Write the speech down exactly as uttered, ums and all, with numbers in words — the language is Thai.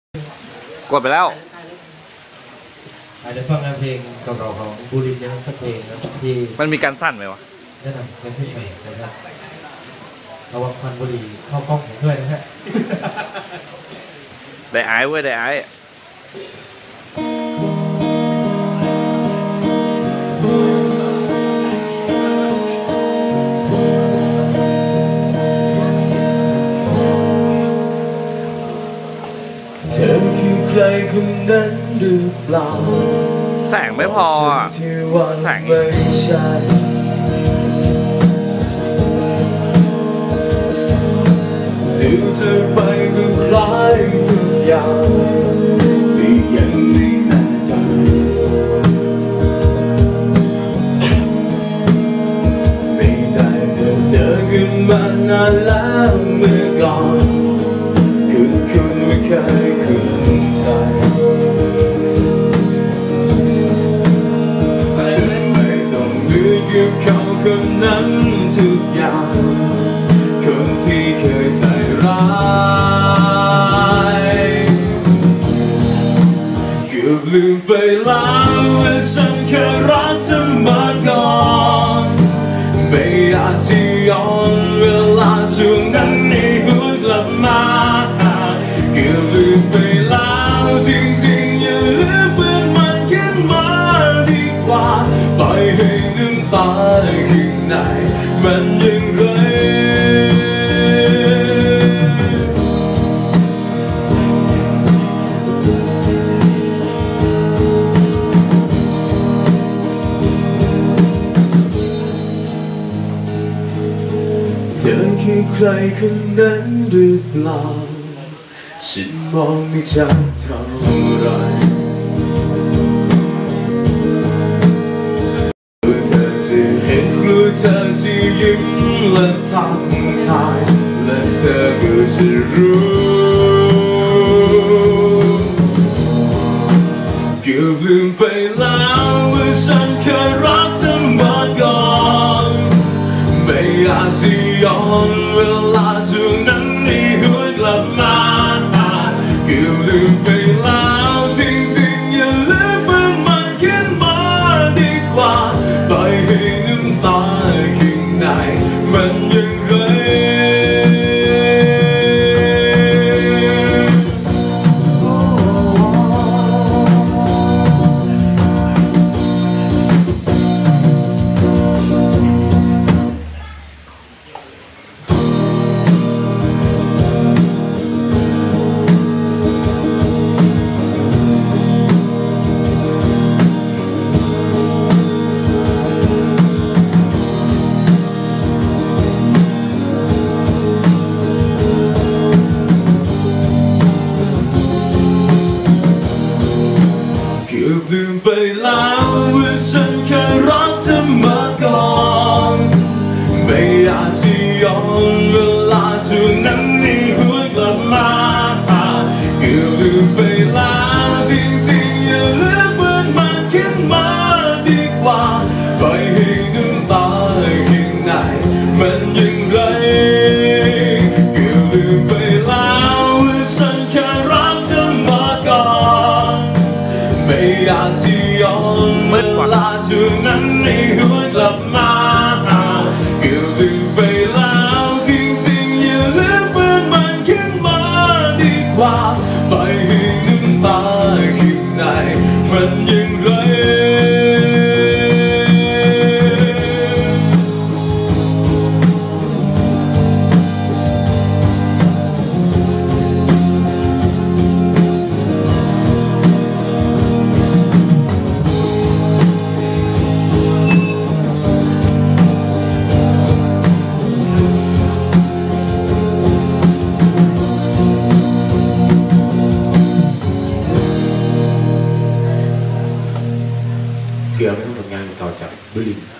กดไปแล้วอาจจะฟังเพลงเก่าๆของบูรินยังสักเพลงนะที่มันมีการสั้นไหมวะแน่นอนยังขึ้นไปนะครับระวังควันบุหรี่เข้ากล้องผมด้วยนะฮะได้ไอ้เว้ยได้ไอ้เธอคือใครคนนั้นหรือเปล่าแสงไม่พอแสงไม่ใช่ดูเธอไปก็คล้ายทุกอย่างแต่ยังไม่แน่ใจไม่ได้เจอเจอกันมานานแล้วเมื่อก่อนคุณคุณไม่เคยคุ้นใจเธอไม่ต้องเหมือนกับเขาคนนั้นทุกอย่างคนที่เคยใจร้ายเกือบลืมไปแล้วว่าฉันเคยรักเธอมาก่อนไม่อยากจะย้อนเวลาช่วงนั้นให้หวนกลับมาเกือบลืมไปแล้วจริงๆอย่าลืมฝืนมันขึ้นมาดีกว่าปล่อยให้น้ำตาข้างในมันยังไหลเธอคือใครคนนั้นหรือเปล่าฉันมองไม่ชัดเท่าไรกลัวเธอจะเห็นกลัวเธอจะยิ้มและทักทายและเธอก็จะรู้เกือบลืมไปแล้วว่าฉันเคยรักเธอมาก่อนไม่อยากจะย้อนเวลาช่วงนั้นให้หวนกลับมาเกือบลืมไปแล้วจริงๆอย่าลืมฝืนมันขึ้นมาดีกว่าปล่อยให้น้ำตาข้างในมันยังไหลเกือบลืมไปแล้วว่าฉันเคยรักเธอมาก่อนไม่อยากจะย้อนเวลาช่วงนั้นให้หวนกลับมาเกือบลืมไปแล้วจริงๆอย่าลืมฝืนมันขึ้นมาดีกว่าปล่อยให้น้ำตาข้างในมันยังไหลเกือบลืมไปแล้วว่าฉันเคยรักเธอมาก่อนไม่อยากจะย้อนเวลาช่วงนั้นให้หวนกลับมาเกือบลืมไปแล้วจริงๆอย่าลืมฝืนมันขึ้นมาดีกว่าปล่อยให้น้ำตาข้างในมันยังไหลเกือบเป็นผลงานเก่าจากบุรินทร์